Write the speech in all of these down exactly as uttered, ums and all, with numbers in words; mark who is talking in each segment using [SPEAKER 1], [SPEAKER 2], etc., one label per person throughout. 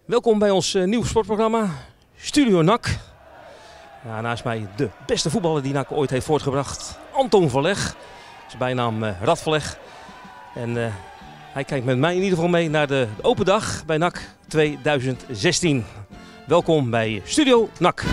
[SPEAKER 1] Welkom bij ons uh, nieuw sportprogramma, Studio N A C. Ja, naast mij de beste voetballer die N A C ooit heeft voortgebracht, Anton Verleg. Zijn bijnaam uh, Rad Verleg. En uh, hij kijkt met mij in ieder geval mee naar de open dag bij N A C tweeduizend zestien. Welkom bij Studio N A C.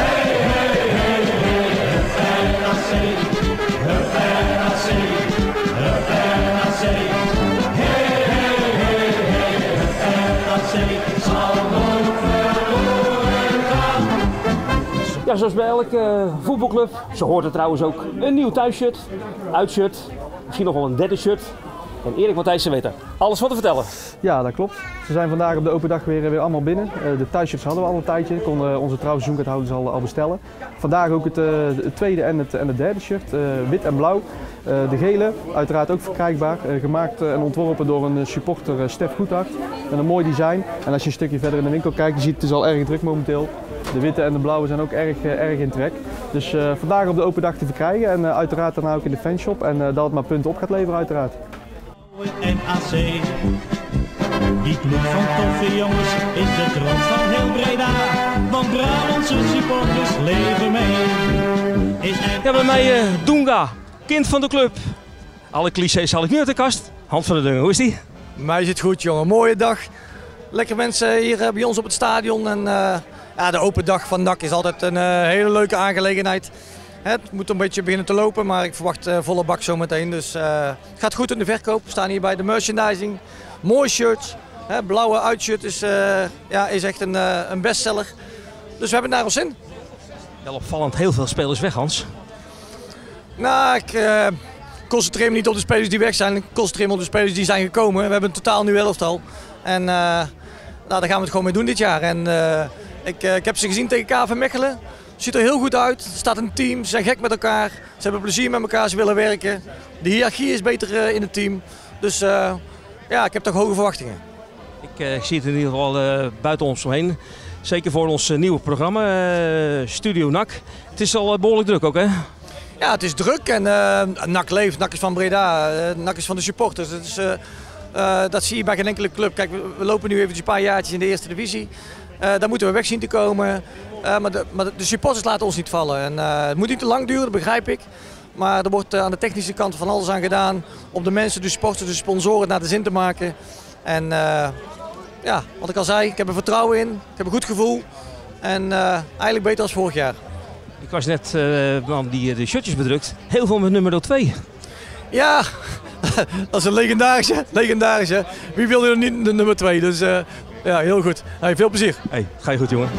[SPEAKER 1] Ja, zoals bij elke uh, voetbalclub, zo hoort er trouwens ook een nieuw thuisshirt, uitshirt, misschien nog wel een derde shirt. En Erik Matthijssen weet er alles van te vertellen.
[SPEAKER 2] Ja, dat klopt. Ze zijn vandaag op de open dag weer, weer allemaal binnen. Uh, de thuisshirts hadden we al een tijdje, konden uh, onze trouwe seizoenkaarthouders al, al bestellen. Vandaag ook het, uh, het tweede en het, en het derde shirt, uh, wit en blauw. Uh, de gele, uiteraard ook verkrijgbaar, uh, gemaakt uh, en ontworpen door een uh, supporter, uh, Stef Goedhart. Met een mooi design. En als je een stukje verder in de winkel kijkt, je ziet het is al erg druk momenteel. De witte en de blauwe zijn ook erg, uh, erg in trek. Dus uh, vandaag op de open dag te verkrijgen en uh, uiteraard daarna ook in de fanshop. En uh, dat het maar punten op gaat leveren uiteraard.
[SPEAKER 3] N A C. Die club van toffe jongens is de droom van heel Breda. Want Brabantse supporters leven mee. Is
[SPEAKER 1] ja, bij mij uh, Dunga, kind van de club. Alle clichés haal ik nu uit de kast. Hans van der Dungen, hoe is die?
[SPEAKER 4] Mij zit goed, jongen. Mooie dag. Lekker mensen hier bij ons op het stadion. En uh, ja, de open dag van N A C is altijd een uh, hele leuke aangelegenheid. Het moet een beetje beginnen te lopen, maar ik verwacht uh, volle bak zometeen. Dus uh, het gaat goed in de verkoop. We staan hier bij de merchandising. Mooi shirt. Hè, blauwe uitshirt is, uh, ja, is echt een, uh, een bestseller. Dus we hebben het naar ons zin.
[SPEAKER 1] Wel opvallend, heel veel spelers weg, Hans.
[SPEAKER 4] Nou, ik uh, concentreer me niet op de spelers die weg zijn. Ik concentreer me op de spelers die zijn gekomen. We hebben een totaal nieuw elftal. En uh, nou, daar gaan we het gewoon mee doen dit jaar. En uh, ik, uh, ik heb ze gezien tegen K V Mechelen. Ziet er heel goed uit. Er staat een team. Ze zijn gek met elkaar. Ze hebben plezier met elkaar. Ze willen werken. De hiërarchie is beter uh, in het team. Dus uh, ja, ik heb toch hoge verwachtingen.
[SPEAKER 1] Ik uh, zie het in ieder geval uh, buiten ons omheen. Zeker voor ons uh, nieuwe programma, uh, Studio N A C. Het is al uh, behoorlijk druk ook, hè?
[SPEAKER 4] Ja, het is druk en uh, N A C leeft. N A C is van Breda. Uh, N A C is van de supporters. Het is, uh, uh, dat zie je bij geen enkele club. Kijk, we, we lopen nu even een paar jaartjes in de eerste divisie. Uh, daar moeten we weg zien te komen. Uh, maar, de, maar de supporters laten ons niet vallen. En, uh, het moet niet te lang duren, dat begrijp ik. Maar er wordt uh, aan de technische kant van alles aan gedaan om de mensen, de supporters, de sponsoren naar de zin te maken. En uh, ja, wat ik al zei, ik heb er vertrouwen in, ik heb een goed gevoel. En uh, eigenlijk beter als vorig jaar.
[SPEAKER 1] Ik was net uh, man die de shirtjes bedrukt. Heel veel met nummer twee.
[SPEAKER 4] Ja, dat is een legendarische. legendarische. Wie wil er niet de nummer twee? Dus uh, ja, heel goed. Hey, veel plezier.
[SPEAKER 1] Hey, ga je goed, jongen.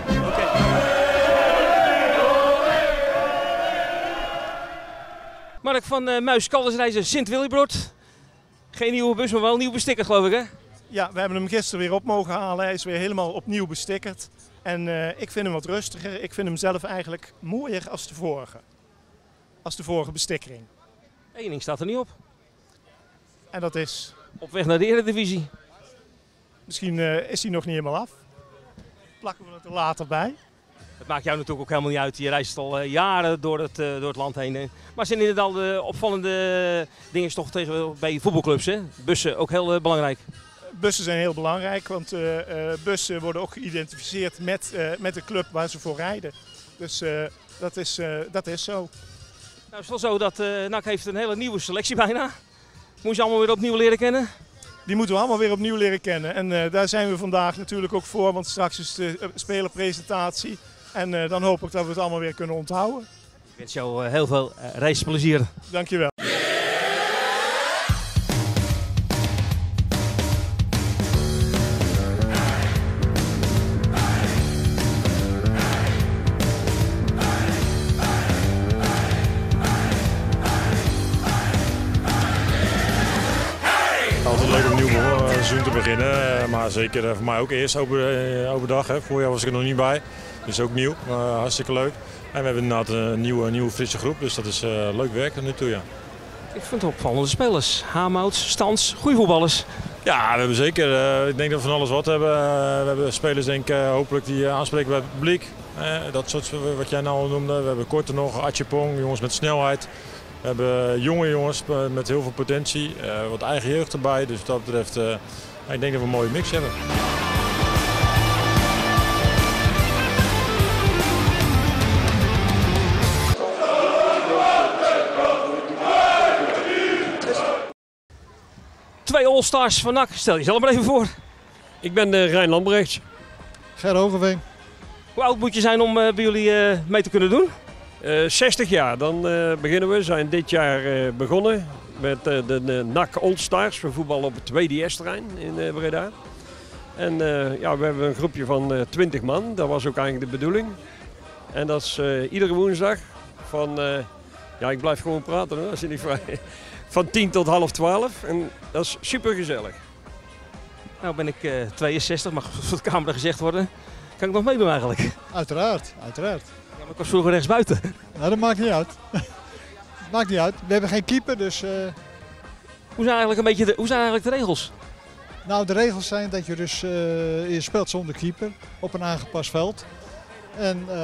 [SPEAKER 1] Mark van uh, Muis Caldersreizen Sint-Willibrord. Geen nieuwe bus, maar wel een nieuw besticker, geloof ik, hè?
[SPEAKER 5] Ja, we hebben hem gisteren weer op mogen halen. Hij is weer helemaal opnieuw bestickerd. En uh, ik vind hem wat rustiger. Ik vind hem zelf eigenlijk mooier als de vorige. Als de vorige bestikkering.
[SPEAKER 1] Eén ding staat er niet op.
[SPEAKER 5] En dat is?
[SPEAKER 1] Op weg naar de Eredivisie.
[SPEAKER 5] Misschien uh, is hij nog niet helemaal af. Plakken we het er later bij.
[SPEAKER 1] Het maakt jou natuurlijk ook helemaal niet uit. Je reist al uh, jaren door het, uh, door het land heen. Hè. Maar zijn inderdaad de opvallende dingen toch tegen, bij voetbalclubs, hè? Bussen ook heel uh, belangrijk.
[SPEAKER 5] Bussen zijn heel belangrijk, want uh, uh, bussen worden ook geïdentificeerd met, uh, met de club waar ze voor rijden. Dus uh, dat, is, uh, dat is zo.
[SPEAKER 1] Nou, het is wel zo dat uh, N A C heeft een hele nieuwe selectie bijna. Moet je allemaal weer opnieuw leren kennen?
[SPEAKER 5] Die moeten we allemaal weer opnieuw leren kennen. En uh, daar zijn we vandaag natuurlijk ook voor, want straks is de uh, spelerpresentatie. En uh, dan hoop ik dat we het allemaal weer kunnen onthouden.
[SPEAKER 1] Ik wens jou uh, heel veel uh, reisplezier.
[SPEAKER 5] Dankjewel.
[SPEAKER 6] Altijd leuk om een nieuw seizoen te beginnen, maar zeker voor mij ook eerst open, open dag. Hè. Voorjaar was ik er nog niet bij, dus ook nieuw, uh, hartstikke leuk. En we hebben inderdaad een nieuwe, nieuwe frisse groep, dus dat is uh, leuk werk tot nu toe, ja.
[SPEAKER 1] Ik vind het opvallende spelers. Hamouts, Stans, goede voetballers.
[SPEAKER 6] Ja, we hebben zeker. Uh, ik denk dat we van alles wat hebben. Uh, we hebben spelers denk ik, uh, hopelijk die uh, aanspreken bij het publiek. Uh, dat soort wat jij nou al noemde. We hebben Korte nog, Atjepong, jongens met snelheid. We hebben jonge jongens met heel veel potentie, uh, wat eigen jeugd erbij. Dus wat dat betreft, uh, ik denk dat we een mooie mix hebben.
[SPEAKER 1] twee All-Stars van N A C. Stel jezelf maar even voor.
[SPEAKER 7] Ik ben uh, Rijn Lambrechts.
[SPEAKER 8] Ger Hogeveen.
[SPEAKER 1] Hoe oud moet je zijn om uh, bij jullie uh, mee te kunnen doen?
[SPEAKER 7] Uh, zestig jaar, dan uh, beginnen we. We zijn dit jaar uh, begonnen met uh, de, de N A C All-Stars. We voetballen op het W D S-terrein in uh, Breda. En uh, ja, we hebben een groepje van uh, twintig man. Dat was ook eigenlijk de bedoeling. En dat is uh, iedere woensdag van... Uh, ja, ik blijf gewoon praten hoor, als je niet vrij... Van tien tot half twaalf. En dat is super gezellig.
[SPEAKER 1] Nou ben ik uh, tweeënzestig, mag voor de camera gezegd worden. Kan ik nog meedoen eigenlijk?
[SPEAKER 8] Uiteraard, uiteraard.
[SPEAKER 1] Ja, maar ik was vroeger rechtsbuiten.
[SPEAKER 8] Nou, dat maakt niet uit. Dat maakt niet uit. We hebben geen keeper, dus... Uh...
[SPEAKER 1] Hoe zijn eigenlijk, een beetje de, hoe zijn eigenlijk de regels?
[SPEAKER 8] Nou, de regels zijn dat je dus... Uh, je speelt zonder keeper op een aangepast veld. En uh,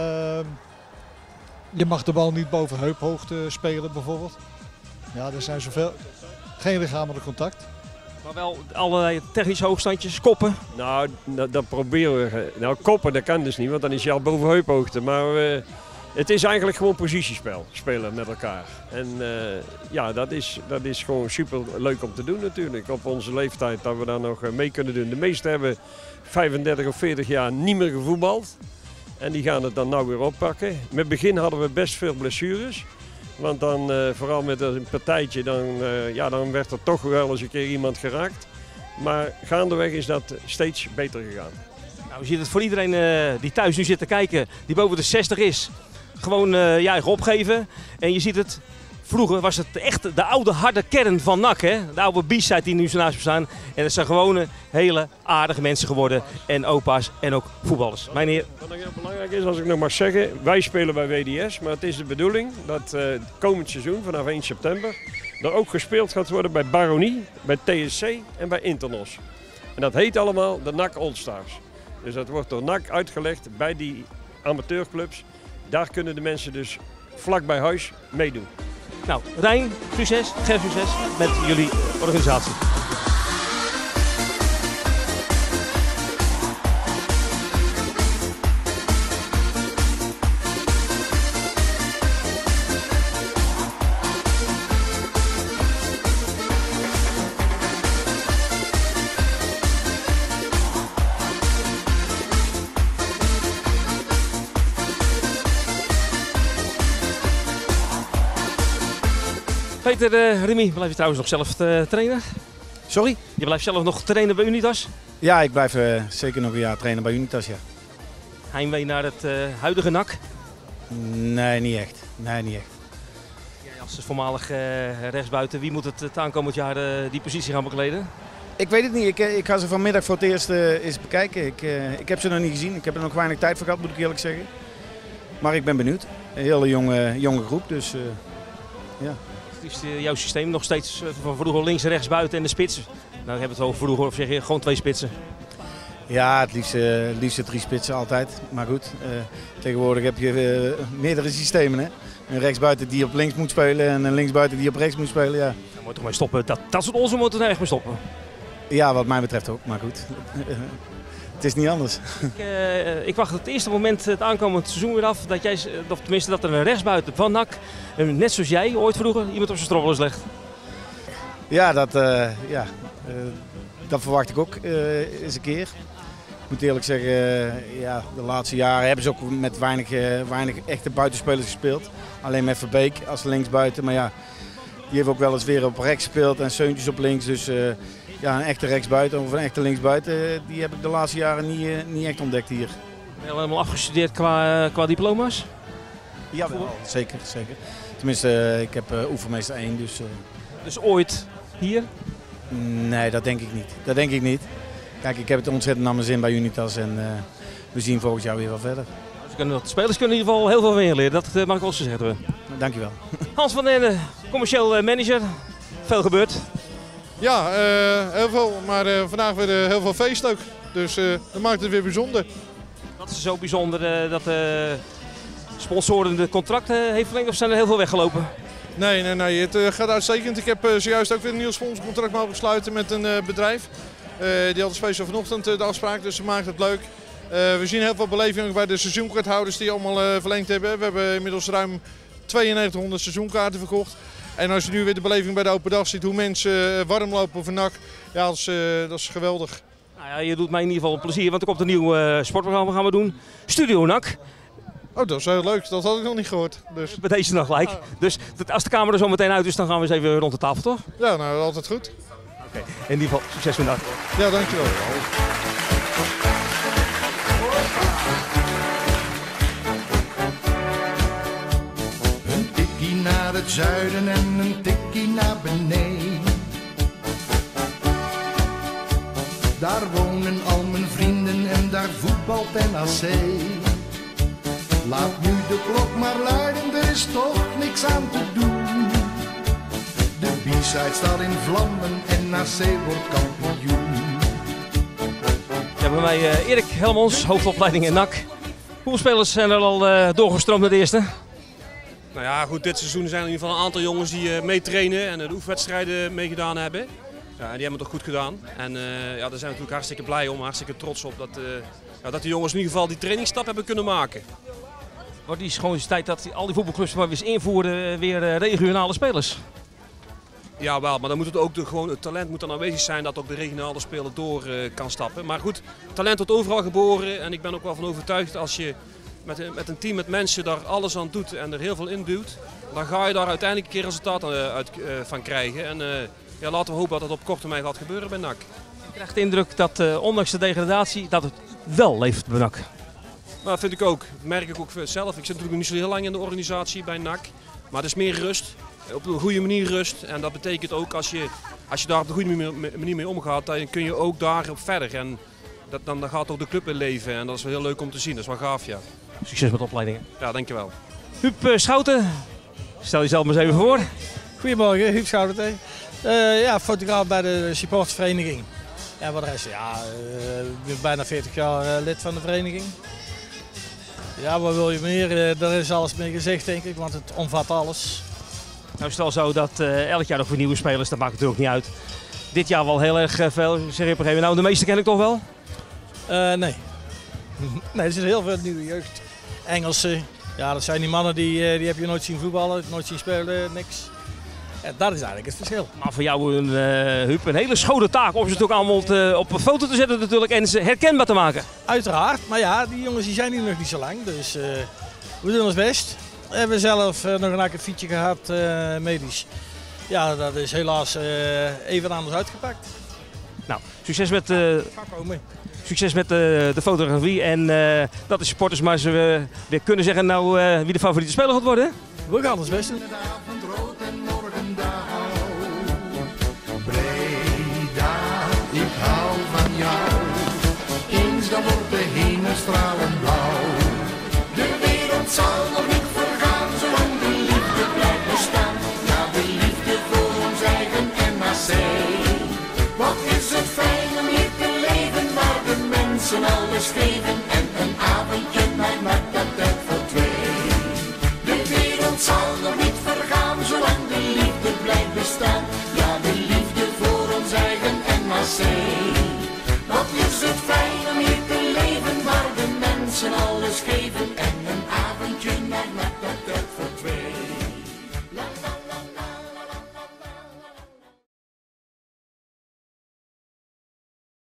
[SPEAKER 8] je mag de bal niet boven heuphoogte spelen bijvoorbeeld. Ja, er zijn zoveel... Geen lichamelijk contact.
[SPEAKER 1] Maar wel allerlei technische hoogstandjes, koppen.
[SPEAKER 7] Nou, dat, dat proberen we. Nou, koppen dat kan dus niet, want dan is je al boven heuphoogte. Maar uh, het is eigenlijk gewoon positiespel, spelen met elkaar. En uh, ja, dat is, dat is gewoon super leuk om te doen natuurlijk. Op onze leeftijd dat we daar nog mee kunnen doen. De meesten hebben vijfendertig of veertig jaar niet meer gevoetbald. En die gaan het dan nou weer oppakken. Met het begin hadden we best veel blessures. Want dan, uh, vooral met een partijtje, dan, uh, ja, dan werd er toch wel eens een keer iemand geraakt. Maar gaandeweg is dat steeds beter gegaan.
[SPEAKER 1] Nou, je ziet het voor iedereen uh, die thuis nu zit te kijken, die boven de zestig is, gewoon uh, je eigen opgeven. En je ziet het, vroeger was het echt de oude harde kern van N A C, hè? De oude B-side die nu zo naast me staan. En het zijn gewone hele aardige mensen geworden. En opa's en ook voetballers. Meneer.
[SPEAKER 7] Wat nog heel belangrijk is, als ik nog mag zeggen, wij spelen bij W D S. Maar het is de bedoeling dat uh, komend seizoen, vanaf één september, er ook gespeeld gaat worden bij Baronie, bij T S C en bij Internos. En dat heet allemaal de N A C All-Stars. Dus dat wordt door N A C uitgelegd bij die amateurclubs. Daar kunnen de mensen dus vlak bij huis meedoen.
[SPEAKER 1] Nou, Rijn, succes, Ger, succes met jullie organisatie. Peter, uh, Remy, blijf je trouwens nog zelf uh, trainen?
[SPEAKER 9] Sorry?
[SPEAKER 1] Je blijft zelf nog trainen bij Unitas?
[SPEAKER 9] Ja, ik blijf uh, zeker nog een jaar trainen bij Unitas, ja.
[SPEAKER 1] Heimwee naar het uh, huidige N A C?
[SPEAKER 9] Nee, niet echt. Nee, niet echt.
[SPEAKER 1] Jij als voormalig uh, rechtsbuiten, wie moet het, het aankomend jaar uh, die positie gaan bekleden?
[SPEAKER 9] Ik weet het niet. Ik, ik ga ze vanmiddag voor het eerst uh, eens bekijken. Ik, uh, ik heb ze nog niet gezien. Ik heb er nog weinig tijd voor gehad, moet ik eerlijk zeggen. Maar ik ben benieuwd. Een hele jonge, jonge groep, dus uh, ja.
[SPEAKER 1] Het is uh, jouw systeem nog steeds uh, van vroeger links, rechts, buiten en de spits. Nou, we hebben het over vroeger, of zeg je gewoon twee spitsen?
[SPEAKER 9] Ja, het liefst, uh, liefst drie spitsen altijd. Maar goed, uh, tegenwoordig heb je uh, meerdere systemen. Hè? Een rechtsbuiten die op links moet spelen en een linksbuiten die op rechts moet spelen. Ja.
[SPEAKER 1] Daar moet toch mee stoppen. Dat, dat soort onzin moet er echt mee stoppen.
[SPEAKER 9] Ja, wat mij betreft ook. Maar goed, het is niet anders.
[SPEAKER 1] Ik, uh, ik wacht het eerste moment het aankomend seizoen weer af. Dat jij, of tenminste dat er een rechtsbuiten van N A C, net zoals jij ooit vroeger, iemand op zijn strobbels legt.
[SPEAKER 9] Ja, dat, uh, ja uh, dat verwacht ik ook uh, eens een keer. Ik moet eerlijk zeggen, uh, ja, de laatste jaren hebben ze ook met weinig, uh, weinig echte buitenspelers gespeeld. Alleen met Verbeek als linksbuiten. Maar ja, die heeft ook wel eens weer op rechts gespeeld en Seuntjes op links. Dus uh, ja, een echte rechtsbuiten of een echte linksbuiten, die heb ik de laatste jaren niet, uh, niet echt ontdekt hier.
[SPEAKER 1] Ben je helemaal afgestudeerd qua, qua diploma's?
[SPEAKER 9] Ja, wel, zeker, zeker. Tenminste, uh, ik heb uh, oefenmeester één. Dus, uh...
[SPEAKER 1] dus ooit hier?
[SPEAKER 9] Nee, dat denk ik niet. Dat denk ik niet. Kijk, ik heb het ontzettend naar mijn zin bij Unitas en uh, we zien volgend jaar weer wel verder.
[SPEAKER 1] Dus kunnen, de spelers kunnen in ieder geval heel veel van je leren, dat uh, mag ik wel zo zeggen.
[SPEAKER 9] Dankjewel.
[SPEAKER 1] Hans van den Ende, commercieel manager. Veel gebeurd.
[SPEAKER 10] Ja, uh, heel veel, maar uh, vandaag weer uh, heel veel feest ook. Dus uh, dat maakt het weer bijzonder.
[SPEAKER 1] Wat is zo bijzonder uh, dat de uh, sponsoren de contracten heeft verlengd of zijn er heel veel weggelopen?
[SPEAKER 10] Nee, nee, nee, het uh, gaat uitstekend. Ik heb uh, zojuist ook weer een nieuw sponsorcontract mogen sluiten met een uh, bedrijf. Uh, die hadden speciaal vanochtend uh, de afspraak, dus dat maakt het leuk. Uh, we zien heel veel beleving bij de seizoenkaarthouders die allemaal uh, verlengd hebben. We hebben inmiddels ruim tweeënnegentighonderd seizoenkaarten verkocht. En als je nu weer de beleving bij de open dag ziet, hoe mensen warm lopen voor N A C, ja, dat is, uh, dat is geweldig.
[SPEAKER 1] Nou ja, je doet mij in ieder geval een plezier, want er komt een nieuw uh, sportprogramma gaan we doen. Studio N A C.
[SPEAKER 10] Oh, dat is heel leuk. Dat had ik nog niet gehoord. Dus.
[SPEAKER 1] Bij deze nog gelijk. Dus als de camera er zo meteen uit is, dan gaan we eens even rond de tafel, toch?
[SPEAKER 10] Ja, nou, altijd goed.
[SPEAKER 1] Oké, okay. In ieder geval, succes vandaag.
[SPEAKER 10] Ja, dankjewel.
[SPEAKER 11] Een tikkie naar het zuiden en een tikkie naar beneden. Daar wonen al mijn vrienden en daar voetbalt N A C. Laat nu de klok maar luiden, er is toch niks aan te doen. De B-side staat in vlammen en N A C wordt kampioen.
[SPEAKER 1] We hebben bij mij uh, Erik Helmons, hoofdopleiding in N A C. Hoeveel spelers zijn er al uh, doorgestroomd naar de eerste?
[SPEAKER 12] Nou ja, goed, dit seizoen zijn er in ieder geval een aantal jongens die uh, meetrainen en uh, de oefenwedstrijden meegedaan hebben. Ja, die hebben het toch goed gedaan. En uh, ja, daar zijn we natuurlijk hartstikke blij om, hartstikke trots op dat, uh, ja, dat de jongens in ieder geval die trainingsstap hebben kunnen maken.
[SPEAKER 1] Wordt die gewoon eens tijd dat die, al die voetbalclubs waar we eens invoeren weer uh, regionale spelers?
[SPEAKER 12] Ja, wel, maar dan moet het ook de, gewoon, het talent moet dan aanwezig zijn dat ook de regionale speler door uh, kan stappen. Maar goed, talent wordt overal geboren en ik ben ook wel van overtuigd als je met, met een team met mensen daar alles aan doet en er heel veel in duwt, dan ga je daar uiteindelijk een keer resultaat uit uh, van krijgen. En uh, ja, laten we hopen dat dat op korte termijn gaat gebeuren bij N A C.
[SPEAKER 1] Ik krijg de indruk dat uh, ondanks de degradatie dat het wel leeft bij N A C.
[SPEAKER 12] Nou, dat vind ik ook. Dat merk ik ook zelf. Ik zit natuurlijk niet zo heel lang in de organisatie bij N A C. Maar het is meer rust. Op een goede manier rust. En dat betekent ook als je, als je daar op de goede manier mee omgaat, dan kun je ook daarop verder. En dat, dan, dan gaat ook de club in leven. En dat is wel heel leuk om te zien. Dat is wel gaaf, ja.
[SPEAKER 1] Succes met de opleidingen.
[SPEAKER 12] Ja, dankjewel.
[SPEAKER 1] Huub uh, Schouten, stel jezelf maar eens even voor.
[SPEAKER 13] Goedemorgen, Huub Schouten. Uh, ja, fotograaf bij de supportersvereniging. Ja, wat de rest, ja, uh, ik ben bijna veertig jaar uh, lid van de vereniging. Ja, wat wil je meer? Uh, daar is alles mee gezegd, denk ik, want het omvat alles.
[SPEAKER 1] Nou, stel zo dat uh, elk jaar nog weer nieuwe spelers, dat maakt natuurlijk niet uit. Dit jaar wel heel erg uh, veel. Zeg je op een gegeven moment, nou, de meeste ken ik toch wel?
[SPEAKER 13] Uh, nee. Nee, er zit heel veel nieuwe jeugd. Engelsen, ja, dat zijn die mannen die, uh, die heb je nooit zien voetballen, nooit zien spelen, niks. Ja, dat is eigenlijk het verschil.
[SPEAKER 1] Maar voor jou, een, uh, Huub, een hele schone taak om ze natuurlijk allemaal te, op een foto te zetten natuurlijk en ze herkenbaar te maken.
[SPEAKER 13] Uiteraard, maar ja, die jongens die zijn hier nog niet zo lang, dus uh, we doen ons best. We hebben zelf uh, nog een akkefietje gehad, uh, medisch. Ja, dat is helaas uh, even anders uitgepakt.
[SPEAKER 1] Nou, succes met, uh, succes met uh, de fotografie en uh, dat de supporters maar ze uh, weer kunnen zeggen nou, uh, wie de favoriete speler gaat worden.
[SPEAKER 13] We gaan ons best doen.
[SPEAKER 11] Breda, ik hou van jou. Eens dan wordt de hemel stralend blauw. De wereld zal nog niet vergaan, zolang de liefde blijft bestaan. Ja, de liefde voor ons eigen N A C. Wat is het fijn om hier te leven, waar de mensen alles geven. En een avondje mij maakt dat tijd voor twee. De wereld zal nog niet vergaan, zolang de liefde blijft bestaan. Ja, de liefde voor ons eigen N A C.